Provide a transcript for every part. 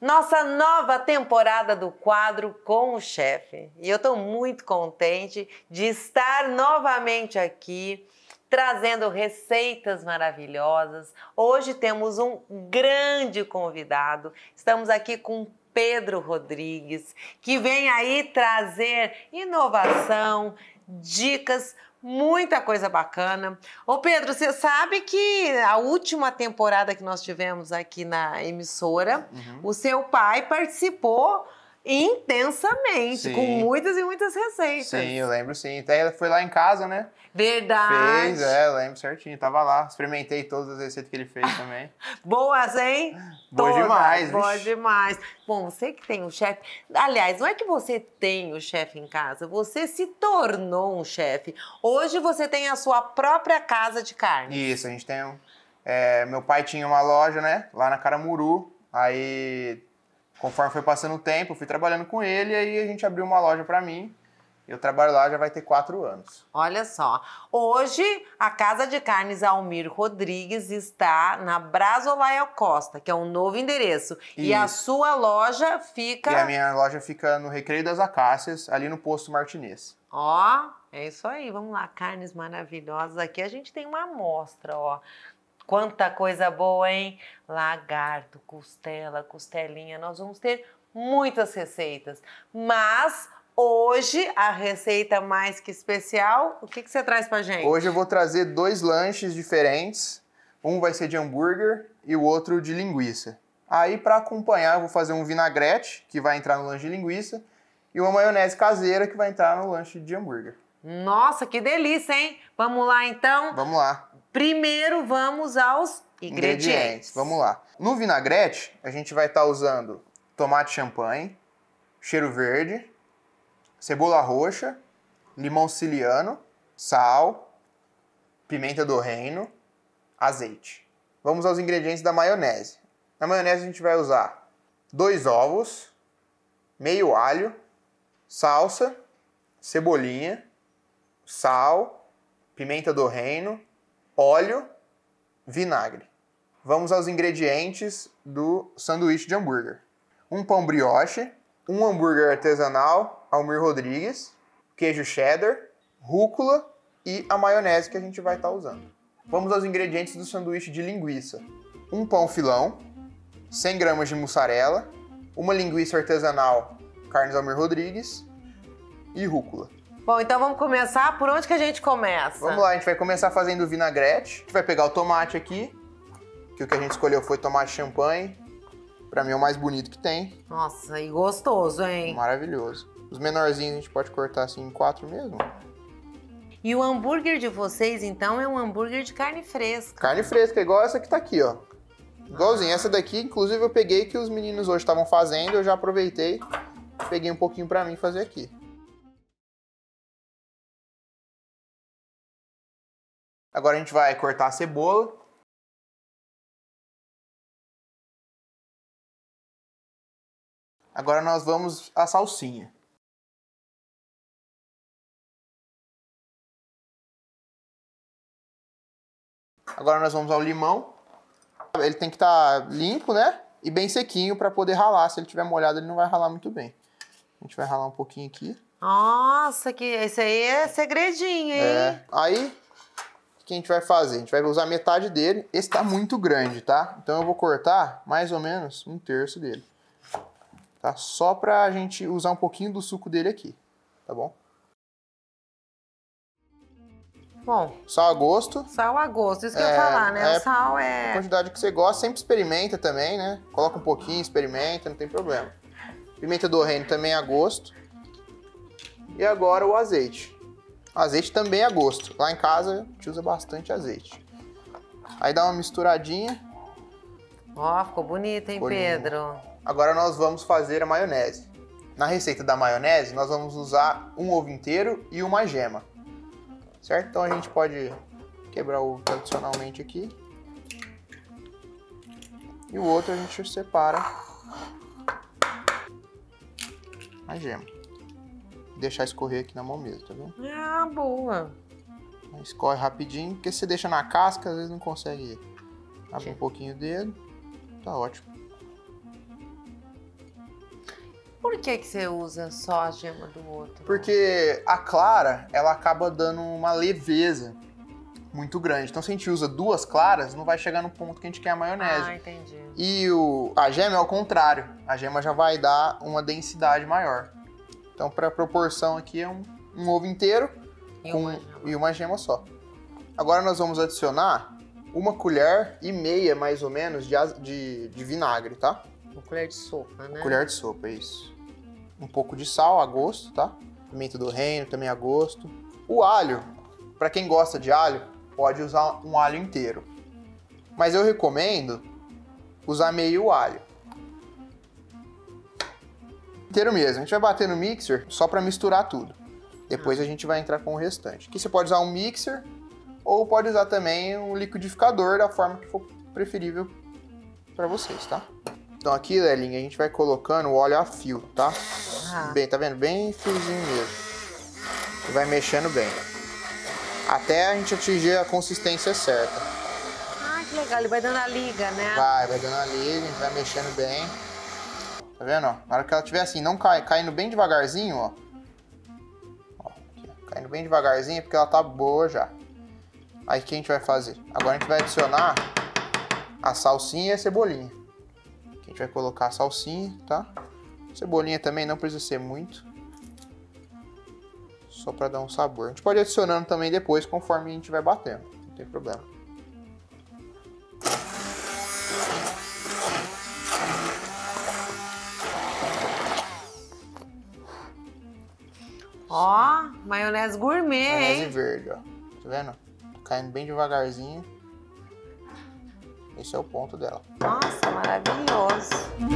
Nossa nova temporada do quadro Com o Chefe. E eu estou muito contente de estar novamente aqui, trazendo receitas maravilhosas. Hoje temos um grande convidado. Estamos aqui com Pedro Rodrigues, que vem aí trazer inovação, dicas, muita coisa bacana. Ô Pedro, você sabe que a última temporada que nós tivemos aqui na emissora, o seu pai participou intensamente, Sim. com muitas e muitas receitas. Sim, eu lembro sim. Até ela foi lá em casa, né? Verdade. Fez, eu lembro certinho. Tava lá, experimentei todas as receitas que ele fez também. Boas, hein? Boa demais, Boa vixe. demais. Bom, você que tem um chefe... Aliás, não é que você tem o chefe em casa, você se tornou um chefe. Hoje você tem a sua própria casa de carne. Isso, a gente tem um... meu pai tinha uma loja, né? Lá na Caramuru. Aí, conforme foi passando o tempo, eu fui trabalhando com ele. E aí a gente abriu uma loja pra mim. Eu trabalho lá já vai ter 4 anos. Olha só, hoje a Casa de Carnes Almir Rodrigues está na Brasolaya Costa, que é um novo endereço. E a sua loja fica... E a minha loja fica no Recreio das Acácias, ali no Posto Martinez. Ó, é isso aí, vamos lá, carnes maravilhosas. Aqui a gente tem uma amostra, ó. Quanta coisa boa, hein? Lagarto, costela, costelinha, nós vamos ter muitas receitas. Mas... hoje, a receita mais que especial, o que você traz pra gente? Hoje eu vou trazer 2 lanches diferentes. Um vai ser de hambúrguer e o outro de linguiça. Aí, para acompanhar, eu vou fazer um vinagrete, que vai entrar no lanche de linguiça, e uma maionese caseira, que vai entrar no lanche de hambúrguer. Nossa, que delícia, hein? Vamos lá, então? Vamos lá. Primeiro, vamos aos ingredientes. Vamos lá. No vinagrete, a gente vai estar usando tomate champanhe, cheiro verde, cebola roxa, limão siciliano, sal, pimenta do reino, azeite. Vamos aos ingredientes da maionese. Na maionese a gente vai usar 2 ovos, meio alho, salsa, cebolinha, sal, pimenta do reino, óleo, vinagre. Vamos aos ingredientes do sanduíche de hambúrguer. Um pão brioche, um hambúrguer artesanal Almir Rodrigues, queijo cheddar, rúcula e a maionese que a gente vai estar usando. Vamos aos ingredientes do sanduíche de linguiça. Um pão filão, 100 gramas de mussarela, uma linguiça artesanal Carnes Almir Rodrigues e rúcula. Bom, então vamos começar. Por onde que a gente começa? Vamos lá, a gente vai começar fazendo o vinagrete. A gente vai pegar o tomate aqui, que o que a gente escolheu foi tomate champanhe. Pra mim é o mais bonito que tem. Nossa, e gostoso, hein? Maravilhoso. Os menorzinhos a gente pode cortar assim em 4 mesmo. E o hambúrguer de vocês, então, é um hambúrguer de carne fresca. Carne fresca, igual essa que tá aqui, ó. Igualzinho. Essa daqui, inclusive, eu peguei que os meninos hoje estavam fazendo, eu já aproveitei, peguei um pouquinho pra mim fazer aqui. Agora a gente vai cortar a cebola. Agora nós vamos à salsinha. Agora nós vamos ao limão. Ele tem que estar limpo, né? E bem sequinho para poder ralar. Se ele estiver molhado, ele não vai ralar muito bem. A gente vai ralar um pouquinho aqui. Nossa, que esse aí é segredinho, hein? Aí, o que a gente vai fazer? A gente vai usar metade dele. Esse tá muito grande, tá? Então eu vou cortar mais ou menos 1/3 dele. Tá? Só pra gente usar um pouquinho do suco dele aqui, tá bom? Bom, sal a gosto. Sal a gosto, isso que eu ia falar, né? O sal A quantidade que você gosta, sempre experimenta também, né? Coloca um pouquinho, experimenta, não tem problema. Pimenta do reino também a gosto. E agora o azeite. O azeite também a gosto. Lá em casa a gente usa bastante azeite. Aí dá uma misturadinha. Ó, ficou bonito, hein, Pedro? Agora nós vamos fazer a maionese. Na receita da maionese, nós vamos usar um ovo inteiro e uma gema. Certo? Então a gente pode quebrar o ovo tradicionalmente aqui. E o outro a gente separa a gema. Deixar escorrer aqui na mão mesmo, tá vendo? Ah, boa. Escorre rapidinho, porque se você deixa na casca, às vezes não consegue. Abre um pouquinho o dedo. Tá ótimo. Por que você usa só a gema do outro? Porque a clara, ela acaba dando uma leveza muito grande. Então, se a gente usa duas claras, não vai chegar no ponto que a gente quer a maionese. Ah, entendi. E a gema é o contrário. A gema já vai dar uma densidade maior. Então, para proporção aqui, é um ovo inteiro e uma gema só. Agora, nós vamos adicionar 1,5 colher, mais ou menos, de vinagre, tá? 1 colher de sopa, né? 1 colher de sopa, isso. Um pouco de sal a gosto, tá? Pimenta do reino também a gosto. O alho, para quem gosta de alho, pode usar um alho inteiro. Mas eu recomendo usar meio alho. Inteiro mesmo. A gente vai bater no mixer só para misturar tudo. Depois a gente vai entrar com o restante. Aqui você pode usar um mixer ou pode usar também um liquidificador da forma que for preferível para vocês, tá? Então aqui, Lelinha, a gente vai colocando o óleo a fio, tá? Bem, tá vendo? Bem fiozinho mesmo. E vai mexendo bem. Até a gente atingir a consistência certa. Ah, que legal. Ele vai dando a liga, né? Vai dando a liga, a gente vai mexendo bem. Tá vendo, ó? Na hora que ela estiver assim, não caindo bem devagarzinho, ó. Aqui, caindo bem devagarzinho, é porque ela tá boa já. Aí o que a gente vai fazer? Agora a gente vai adicionar a salsinha e a cebolinha. Aqui a gente vai colocar a salsinha, tá? Cebolinha também não precisa ser muito. Só para dar um sabor. A gente pode ir adicionando também depois, conforme a gente vai batendo. Não tem problema. Ó, maionese gourmet, maionese hein? verde, ó. Tá vendo? Caindo bem devagarzinho. Esse é o ponto dela. Nossa, maravilhoso.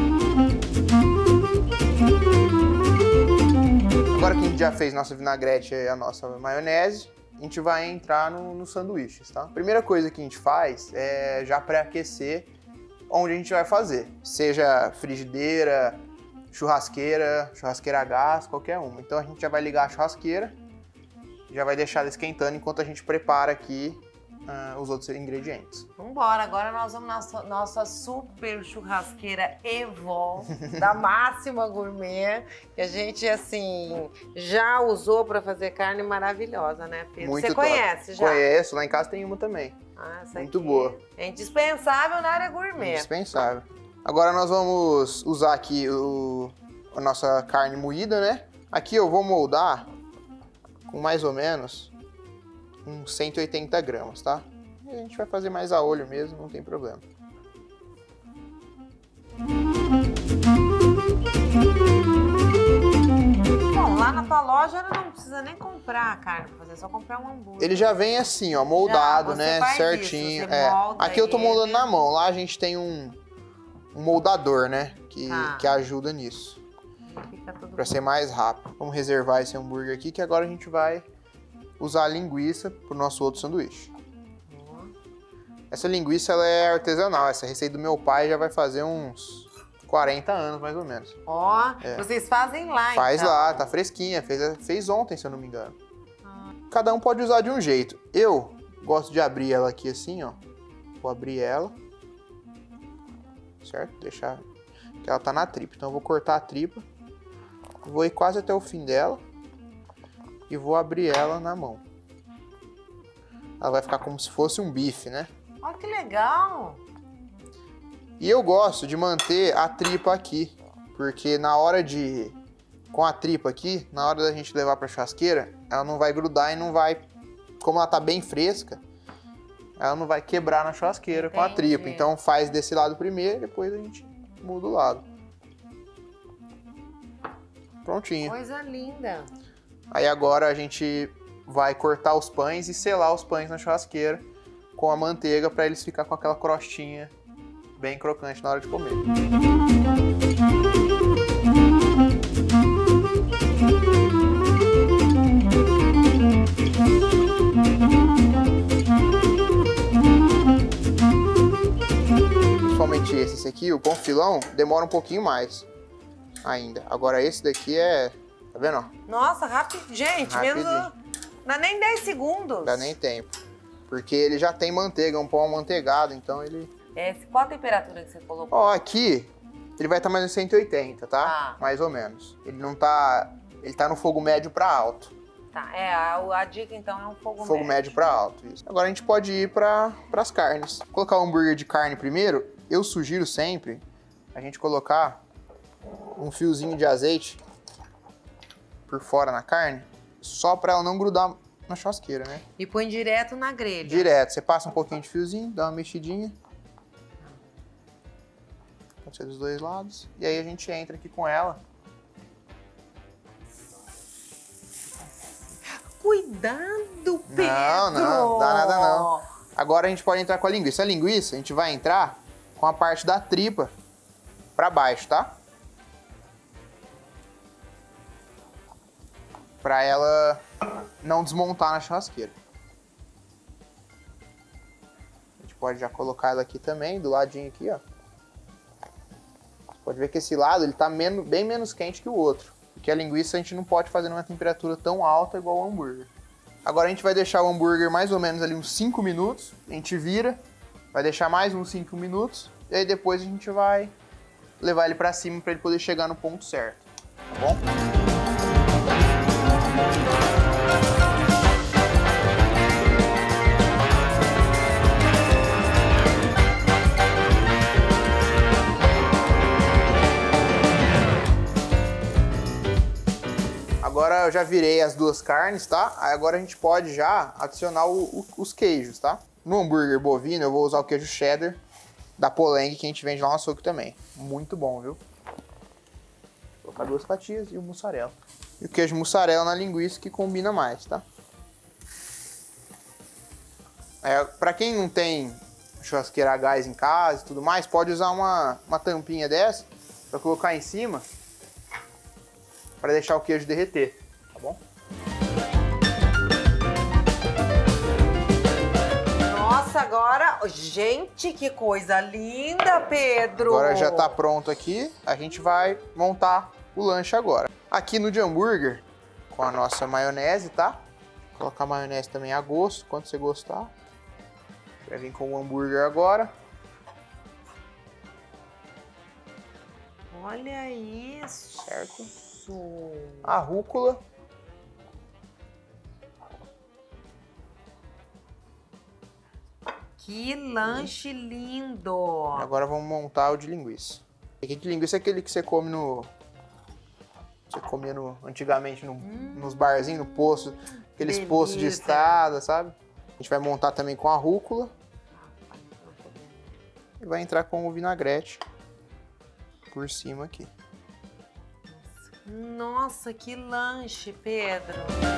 Agora que a gente já fez nossa vinagrete e a nossa maionese, a gente vai entrar nos sanduíches, tá? A primeira coisa que a gente faz é já pré-aquecer onde a gente vai fazer. Seja frigideira, churrasqueira a gás, qualquer uma. Então a gente já vai ligar a churrasqueira, já vai deixar ela esquentando enquanto a gente prepara aqui os outros ingredientes. Vambora, agora nós vamos na nossa super churrasqueira Evol, da Máxima Gourmet, que a gente, assim, já usou para fazer carne maravilhosa, né, Pedro? Muito Você top. Conhece já? Conheço, lá em casa tem uma também. Ah, essa muito aqui boa. É indispensável na área gourmet. Indispensável. Agora nós vamos usar aqui a nossa carne moída, né? Aqui eu vou moldar com mais ou menos uns 180 gramas, tá? E a gente vai fazer mais a olho mesmo, não tem problema. Bom, lá na tua loja não precisa nem comprar a carne pra fazer, é só comprar um hambúrguer. Ele já vem assim, ó, moldado, Já, né? faz Certinho. Isso, você molda Aqui eu tô moldando ele. na mão, lá a gente tem um moldador, né? Que ajuda nisso. Fica tudo Pra ser mais rápido. Vamos reservar esse hambúrguer aqui, que agora a gente vai usar a linguiça pro nosso outro sanduíche. Essa linguiça ela é artesanal, essa receita do meu pai já vai fazer uns 40 anos, mais ou menos. Ó, vocês fazem lá, Faz então. lá, tá fresquinha, fez ontem, se eu não me engano. Cada um pode usar de um jeito. Eu gosto de abrir ela aqui assim, ó. Vou abrir ela. Certo? Deixar que ela tá na tripa. Então eu vou cortar a tripa. Vou ir quase até o fim dela. E vou abrir ela na mão. Ela vai ficar como se fosse um bife, né? Olha que legal! E eu gosto de manter a tripa aqui, porque na hora de... Com a tripa aqui, na hora da gente levar pra churrasqueira, ela não vai grudar e não vai... Como ela tá bem fresca, ela não vai quebrar na churrasqueira com a tripa. Então faz desse lado primeiro, depois a gente muda o lado. Prontinho. Coisa linda! Aí agora a gente vai cortar os pães e selar os pães na churrasqueira com a manteiga para eles ficar com aquela crostinha bem crocante na hora de comer. Principalmente esse aqui, o pão filão, demora um pouquinho mais ainda. Agora esse daqui é... Tá vendo? Nossa, rápido. Gente, menos... Não dá nem 10 segundos. Dá nem tempo. Porque ele já tem manteiga, um pão amanteigado, então ele... Qual a temperatura que você colocou? Ó, aqui ele vai estar mais em 180, tá? Mais ou menos. Ele não tá... Ele tá no fogo médio para alto. Tá, a dica então é um fogo médio para alto, isso. Agora a gente pode ir para as carnes. Vou colocar o hambúrguer de carne primeiro. Eu sugiro sempre a gente colocar um fiozinho de azeite por fora na carne, só para ela não grudar na churrasqueira, né? E põe direto na grelha. Direto. Você passa um pouquinho de fiozinho, dá uma mexidinha. Pode ser dos dois lados. E aí a gente entra aqui com ela. Cuidado, Pedro! Não dá nada não. Agora a gente pode entrar com a linguiça. A linguiça a gente vai entrar com a parte da tripa pra baixo, tá? Pra ela não desmontar na churrasqueira. A gente pode já colocar ela aqui também, do ladinho aqui, ó. Você pode ver que esse lado ele tá bem menos quente que o outro. Porque a linguiça a gente não pode fazer numa temperatura tão alta igual o hambúrguer. Agora a gente vai deixar o hambúrguer mais ou menos ali uns 5 minutos. A gente vira, vai deixar mais uns 5 minutos. E aí depois a gente vai levar ele pra cima pra ele poder chegar no ponto certo. Tá bom? Agora eu já virei as duas carnes, tá? Aí agora a gente pode já adicionar os queijos, tá? No hambúrguer bovino eu vou usar o queijo cheddar da Poleng, que a gente vende lá no açougue também. Muito bom, viu? Vou colocar 2 fatias e o mussarela. E o queijo mussarela na linguiça que combina mais, tá? Pra quem não tem churrasqueira a gás em casa e tudo mais, pode usar uma tampinha dessa pra colocar em cima para deixar o queijo derreter, tá bom? Nossa, agora... Gente, que coisa linda, Pedro! Agora já tá pronto aqui, a gente vai montar o lanche agora. Aqui no de hambúrguer, com a nossa maionese, tá? Vou colocar maionese também a gosto, quanto você gostar. Vai vir com o hambúrguer agora. Olha isso! Certo? A rúcula. Que lanche lindo! Agora vamos montar o de linguiça. Aqui de linguiça é aquele que você come no... Você comia antigamente nos barzinhos, no posto. Aqueles delícia. Postos de estrada, sabe? A gente vai montar também com a rúcula. E vai entrar com o vinagrete por cima aqui. Nossa, que lanche, Pedro!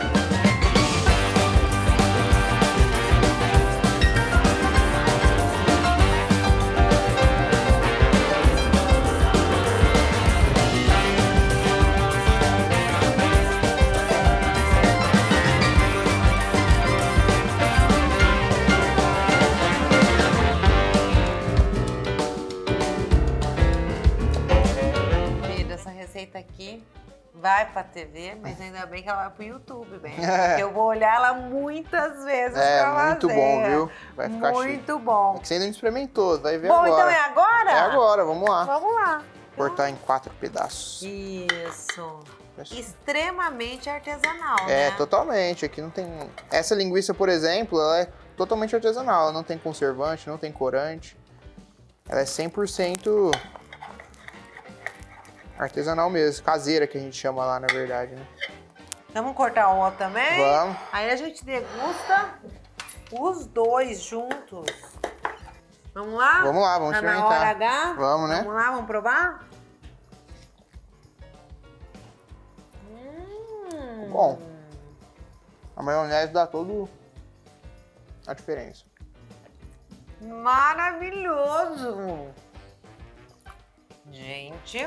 Receita aqui vai pra TV, mas ainda bem que ela vai pro YouTube, bem. Porque eu vou olhar ela muitas vezes pra fazer. Muito bom, viu? Vai ficar muito bom. É que você ainda não experimentou, vai ver bom, agora. Então é agora? É agora, vamos lá. Vamos lá. Cortar em 4 pedaços. Isso. Extremamente artesanal, né? né? Totalmente. Aqui não tem... Essa linguiça, por exemplo, ela é totalmente artesanal. Ela não tem conservante, não tem corante. Ela é 100% artesanal mesmo, caseira que a gente chama lá, na verdade, né? Então vamos cortar o outro também? Vamos. Aí a gente degusta os dois juntos. Vamos lá? Vamos lá, vamos experimentar. Na hora H? Vamos, né? Vamos lá, vamos provar? Bom, a maionese dá toda a diferença. Maravilhoso! Gente.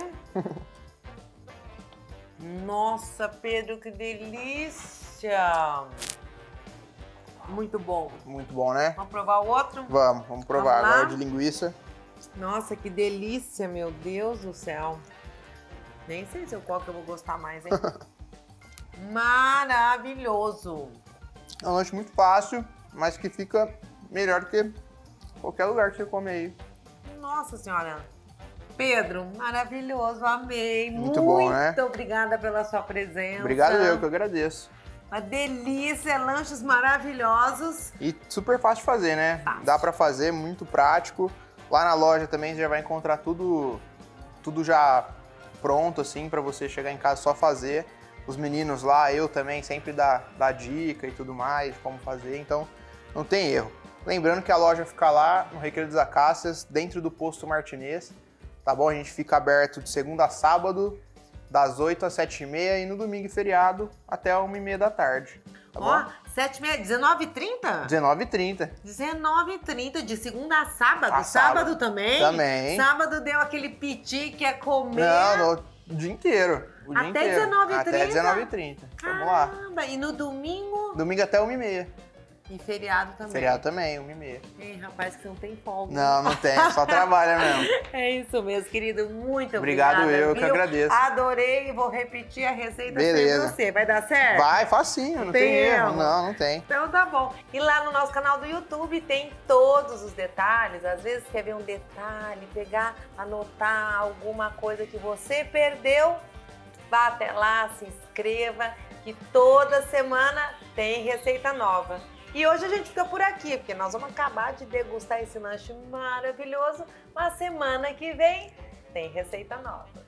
Nossa, Pedro, que delícia! Muito bom. Muito bom, né? Vamos provar o outro? Vamos provar. Vamos lá? Agora de linguiça. Nossa, que delícia, meu Deus do céu. Nem sei se qual que eu vou gostar mais, hein? Maravilhoso! É um lanche muito fácil, mas que fica melhor do que qualquer lugar que você come aí. Nossa Senhora! Pedro, maravilhoso, amei. Muito bom, né? Muito obrigada pela sua presença. Obrigado, eu que agradeço. Uma delícia, lanches maravilhosos. E super fácil de fazer, né? Fácil. Dá pra fazer, muito prático. Lá na loja também você já vai encontrar tudo já pronto, assim, pra você chegar em casa só fazer. Os meninos lá, eu também, sempre dá dica e tudo mais, como fazer, então não tem erro. Lembrando que a loja fica lá no Recreio das Acácias, dentro do Posto Martinez, tá bom? A gente fica aberto de segunda a sábado, das 8 às 7h30 e no domingo e feriado até 1h30 da tarde. Tá Ó, bom? 7h30, 19h30? 19h30. 19h30, de segunda a sábado. A sábado também? Também. Sábado deu aquele piti que é comer. Não, o dia inteiro. O dia Até inteiro. 19h30? Até 19h30. Vamos lá. Caramba, e no domingo? Domingo até 1h30. E feriado também. Feriado também, 1h30. Ei, rapaz, que você não tem folga. Não tem, só trabalha mesmo. É isso mesmo, querido. Muito Obrigado, obrigada. eu que agradeço. Adorei e vou repetir a receita Beleza. sem você. Vai dar certo? Vai, facinho, não tem erro. Não tem. Então tá bom. E lá no nosso canal do YouTube tem todos os detalhes. Às vezes quer ver um detalhe, pegar, anotar alguma coisa que você perdeu. Vá até lá, se inscreva, que toda semana tem receita nova. E hoje a gente fica por aqui, porque nós vamos acabar de degustar esse lanche maravilhoso, mas semana que vem tem receita nova.